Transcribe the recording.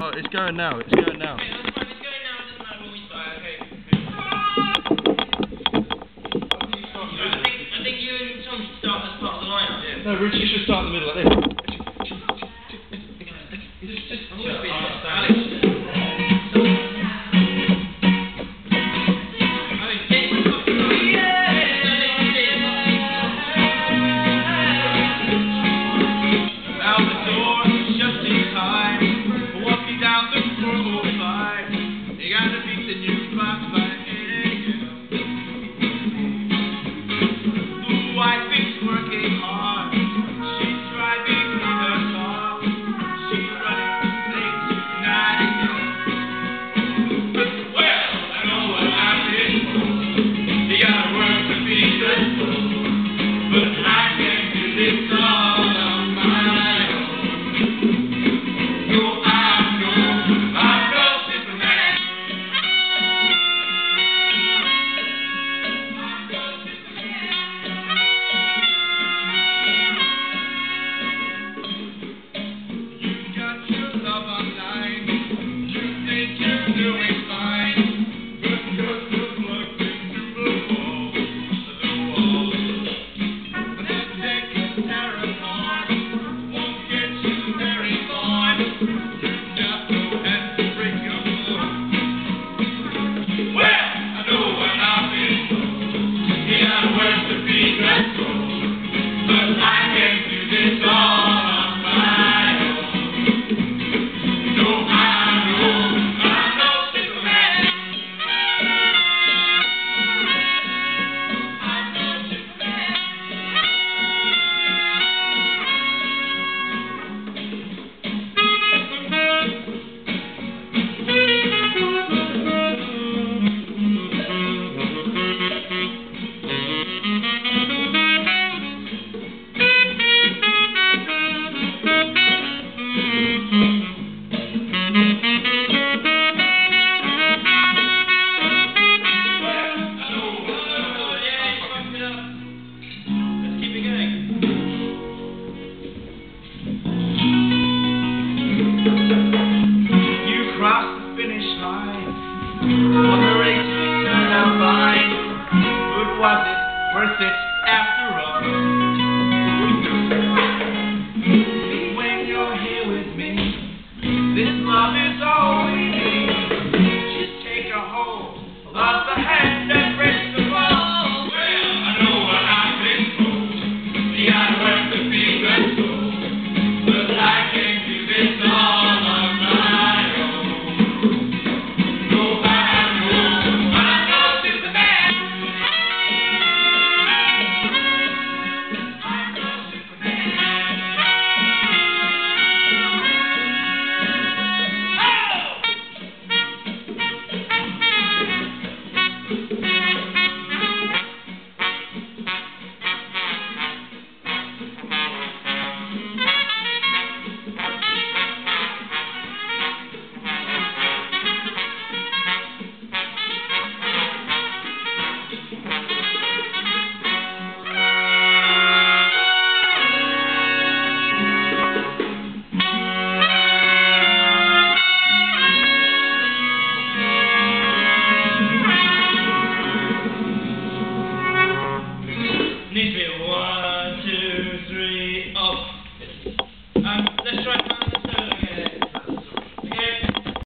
Oh, it's going now. It's going now. Okay, that's fine. It's going now. It doesn't matter when we start. Okay. I think you and Tom should start as part of the lineup. Yeah. No, Richie should start in the middle like this. But I can't do this.